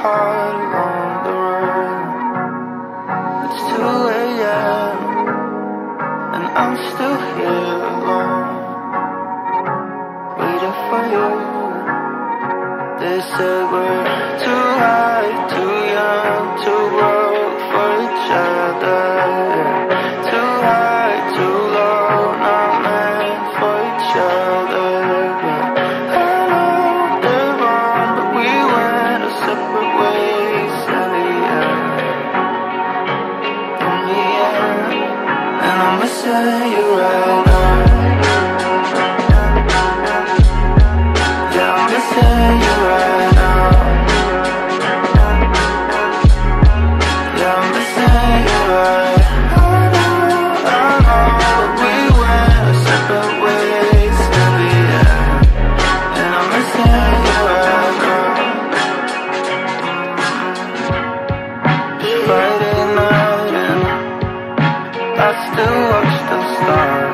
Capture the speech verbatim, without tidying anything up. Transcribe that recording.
heart along the road. It's two a m and I'm still here alone, waiting for you. They said we're too high, too young, too broke for each other. Too high, too low, not meant for each other. I know they're wrong, but we went our separate ways in the end. In the end, and I'm missing you right now. Yeah, I'm missing you right now. Yeah, I'm missing you right now. I know that we went our separate ways in the end, and I'm missing you right now. It's Friday night and I still watch the stars.